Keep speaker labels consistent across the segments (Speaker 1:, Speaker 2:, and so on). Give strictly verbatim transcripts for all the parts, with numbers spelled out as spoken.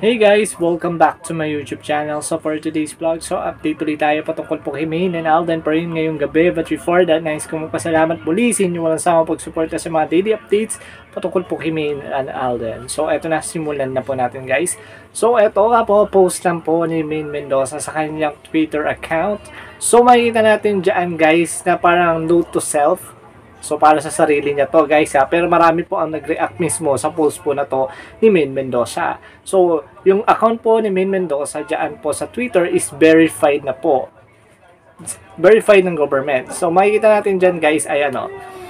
Speaker 1: Hey guys! Welcome back to my YouTube channel. So for today's vlog, so update ulit tayo patungkol po kay Main and Alden pa rin ngayong gabi. But before that, nais kong magpasalamat muli sa inyo walang sama pagsuporta sa mga daily updates patungkol po kay Main and Alden. So eto na, simulan na po natin guys. So eto nga po, post lang po ni Main Mendoza sa kanyang Twitter account. So makikita natin dyan guys na parang note to self. So, para sa sarili niya to guys ha. Pero marami po ang nag-react mismo sa post po na to ni Main Mendoza. So, yung account po ni Main Mendoza dyan po sa Twitter is verified na po. It's verified ng government. So, makikita natin dyan guys ay ano.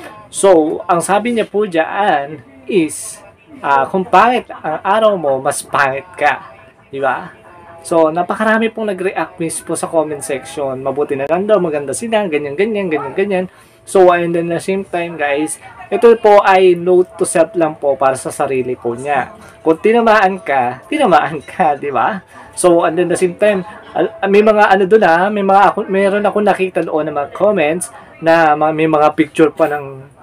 Speaker 1: So, ang sabi niya po dyan is uh, kung pangit ang araw mo, mas pangit ka. Diba? So, napakarami pong nag-react mismo sa comment section. Mabuti na lang daw, maganda sila, ganyan, ganyan, ganyan, ganyan. So, and then at the same time, guys, ito po ay note to self lang po para sa sarili po niya. Kung tinamaan ka, tinamaan ka, di ba? So, and then at the same time, may mga ano doon ha, may mga ako, meron ako nakita doon na mga comments na may mga picture pa ng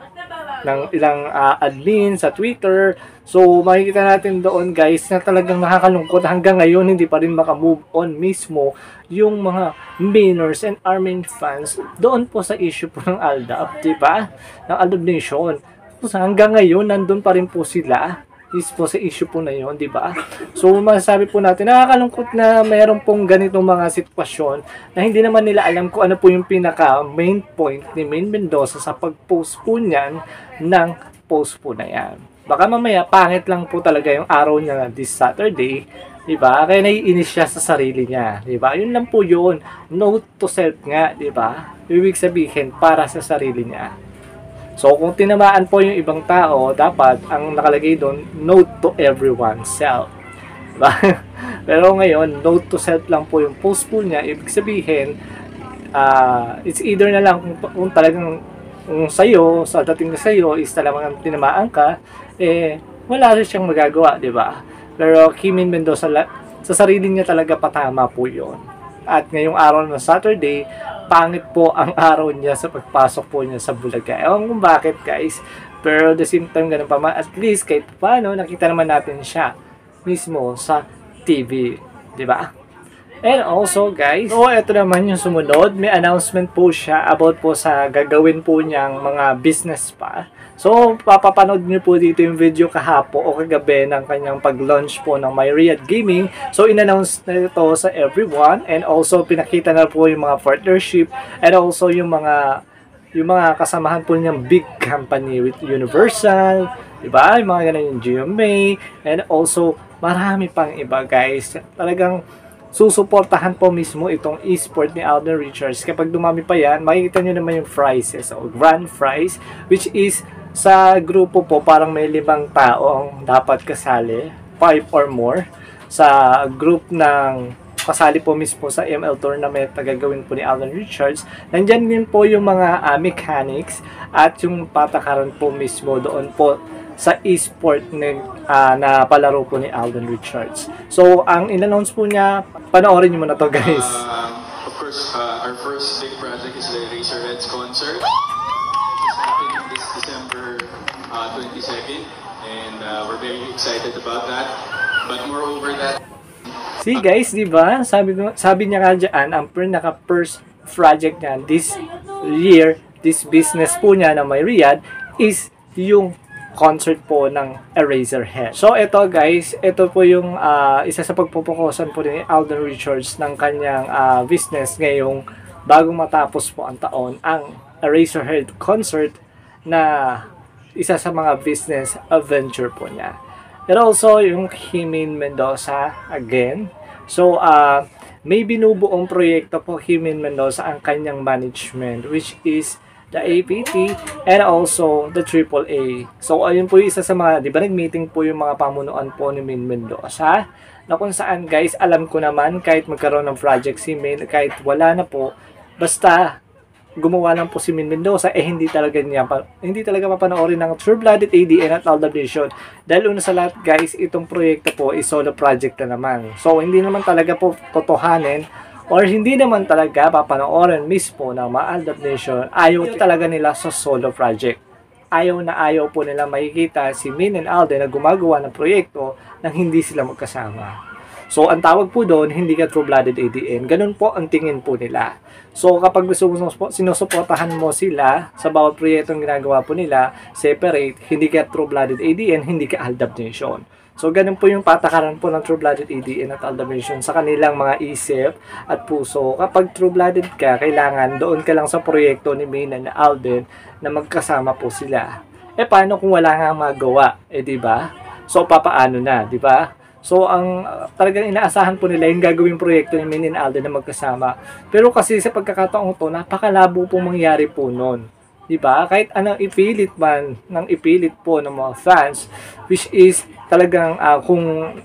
Speaker 1: ng ilang uh, admin sa Twitter. So, makikita natin doon guys na talagang nakakalungkot hanggang ngayon hindi pa rin makamove on mismo yung mga Mainers and Armin fans doon po sa issue po ng A L D A P, di ba? Ng Aldab Nation. So, hanggang ngayon nandun pa rin po sila is po sa issue po na yun, di ba? So, masasabi po natin, nakakalungkot na mayroon pong ganitong mga sitwasyon na hindi naman nila alam kung ano po yung pinaka main point ni Main Mendoza sa pag-post po niyan ng post po na yan. Baka mamaya, pangit lang po talaga yung araw niya this Saturday, di ba? Kaya naiinis siya sa sarili niya, di ba? Yun lang po yun. Note to self nga, di ba? Ibig sabihin, para sa sarili niya. So, kung tinamaan po yung ibang tao, dapat ang nakalagay doon, note to everyone, self. Diba? Pero ngayon, note to self lang po yung post po niya. Ibig sabihin, uh, it's either na lang kung, kung talagang kung sa'yo, sa dating na sa'yo, is talagang tinamaan ka, eh, wala rin siyang magagawa, di ba? Pero Main Mendoza, sa sarili niya talaga patama po yun. At ngayong araw ng Saturday, pangit po ang araw niya sa pagpasok po niya sa Bulaga. Ewan kung bakit guys. Pero the same time, ganun pa man. At least kahit paano, nakita naman natin siya mismo sa T V. Diba? And also guys, so ito naman yung sumunod. May announcement po siya about po sa gagawin po niyang mga business pa. So, papapanood niyo po dito yung video kahapo o kagabi ng kanyang pag-launch po ng MyRiyadh Gaming. So, in-announce na ito sa everyone and also pinakita na po yung mga partnership and also yung mga yung mga kasamahan po niyang big company with Universal, diba? Yung mga ganun yung G M A and also marami pang iba guys. Talagang susuportahan po mismo itong esport ni Alden Richards. Kapag dumami pa yan, makikita nyo naman yung prizes o grand prize which is sa grupo po parang may limang taong dapat kasali, five or more sa group ng kasali po mismo sa M L tournament na gagawin po ni Alden Richards. Nandyan din po yung mga uh, mechanics at yung patakaran po mismo doon po sa esport na, uh, na palaro po ni Alden Richards. So, ang in-announce po niya, panoorin niyo muna to guys.
Speaker 2: Uh, of course, uh, our first big project is the Razorheads concert. It's happening this December uh, twenty-second and uh, we're very excited about that. But moreover that...
Speaker 1: See guys, di ba? Sabi, sabi niya nga dyan, ang pinaka-first project niya this year, this business po niya na MyRiyadh is yung concert po ng Razorhead. So, ito guys, ito po yung uh, isa sa pagpupukusan po ni Alden Richards ng kanyang uh, business ngayong bagong matapos po ang taon, ang Razorhead concert na isa sa mga business adventure po niya. And also, yung Main Mendoza again. So, uh, may binubuong proyekto po Main Mendoza ang kanyang management which is the A P T and also the Triple A. So, ayun po yung isa sa mga, di ba nag-meeting po yung mga pamunuan po ni Main Mendoza na kung saan guys, alam ko naman kahit magkaroon ng project si Main, kahit wala na po, basta gumawa lang po si Main Mendoza, eh hindi talaga niya, hindi talaga mapanoorin ng True Blooded, A D N at Aldab Nation. Dahil una sa lahat guys, itong proyekto po is solo project na naman. So, hindi naman talaga po totohanin or hindi naman talaga papanoorin mismo ng mga Aldab Nation, ayaw talaga nila sa solo project. Ayaw na ayaw po nila makikita si Main and Alden na gumagawa ng proyekto nang hindi sila magkasama. So, ang tawag po doon, hindi ka true-blooded A D N. Ganun po ang tingin po nila. So, kapag gusto mo sinusuportahan mo sila sa bawat proyektong ginagawa po nila, separate, hindi ka true-blooded A D N, hindi ka Aldab Nation. So, ganun po yung patakaran po ng true-blooded A D N at Aldab Nation sa kanilang mga isip at puso. Kapag true-blooded ka, kailangan doon ka lang sa proyekto ni Main and Alden na magkasama po sila. Eh, paano kung wala nga magawa? Eh, di ba? So, papaano na, di ba? So, ang uh, talagang inaasahan po nila yung gagawing proyekto ni Main and Alden na magkasama. Pero kasi sa pagkakataong to, napakalabo po mangyari po nun. Diba? Kahit anong ipilit man, ng ipilit po ng mga fans, which is talagang uh, kung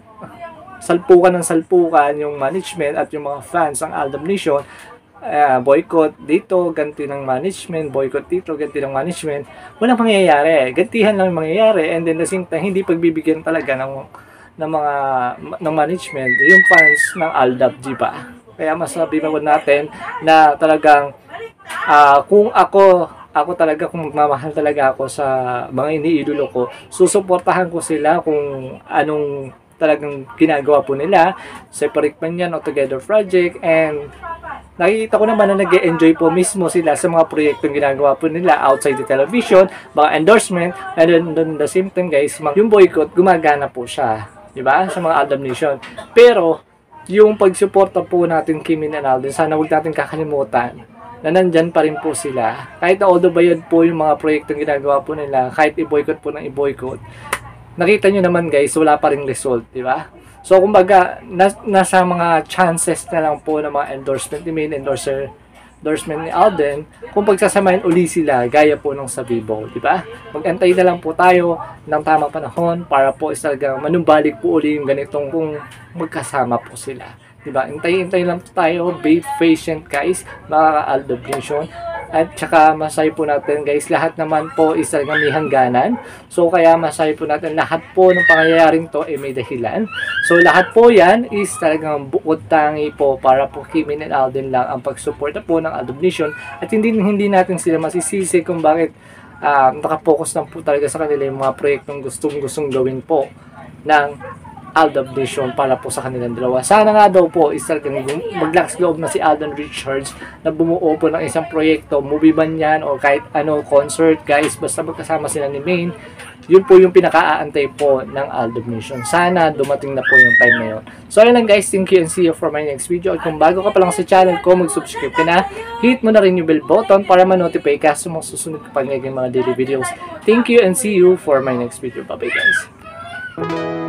Speaker 1: salpukan ng salpukan yung management at yung mga fans ng Aldab Nation, uh, boycott dito, ganti ng management, boycott dito, ganti ng management, walang mangyayari. Gantihan lang yung mangyayari, and then the same time, hindi pagbibigyan talaga ng ng mga ng management yung fans ng Aldab, di ba? Kaya mas sabihin natin na talagang uh, kung ako ako talaga kung magmamahal talaga ako sa mga iniidolo ko, susuportahan ko sila kung anong talagang ginagawa po nila, separate man yan o together project, and nakikita ko naman na nag-enjoy po mismo sila sa mga proyektong ginagawa po nila outside the television, mga endorsement, and then, then the same time guys, yung boycott, gumagana po siya. Diba? Sa mga Aldab Nation. Pero, yung pagsuporta po natin kay Main and Alden, sana huwag natin kakalimutan na nandyan pa rin po sila. Kahit na although bayad po yung mga proyektong ginagawa po nila, kahit i-boycott po ng i-boycott, nakita nyo naman guys, wala pa rin result. Diba? So, kumbaga, nas nasa mga chances na lang po ng mga endorsement ni Main, endorser, endorsement ni Alden, kung pagsasamahin uli sila, gaya po nung sa Vivo, di ba? Mag-antay na lang po tayo ng tamang panahon para po isagang manumbalik po uli yung ganitong kung magkasama po sila. Di ba? Intay-intay lang po tayo, be patient guys, mga Aldab Nation. At saka masay po natin guys, lahat naman po is talagang may hangganan. So kaya masay po natin lahat po ng pangyayaring to ay may dahilan. So lahat po yan is talagang bukod tangi po para po kay Main and Alden lang ang pagsuporta po ng Aldab Nation. At hindi hindi natin sila masisisi kung bakit uh, nakapokus lang po talaga sa kanila yung mga proyektong gustong gustong gawin po ng Aldab Nation para po sa kanilang dalawa. Sana nga daw po is talagang maglakas loob na si Alden Richards na bumuo po ng isang proyekto, movie man yan o kahit ano, concert guys, basta magkasama sila ni Main. Yun po yung pinaka-aantay po ng Aldab Nation. Sana dumating na po yung time na yun. So ayun lang guys, thank you and see you for my next video. At kung bago ka pa lang sa channel ko, mag-subscribe ka na, hit mo na rin yung bell button para ma-notify ka sa mga susunod ko pang mga daily videos. Thank you and see you for my next video. Bye bye guys.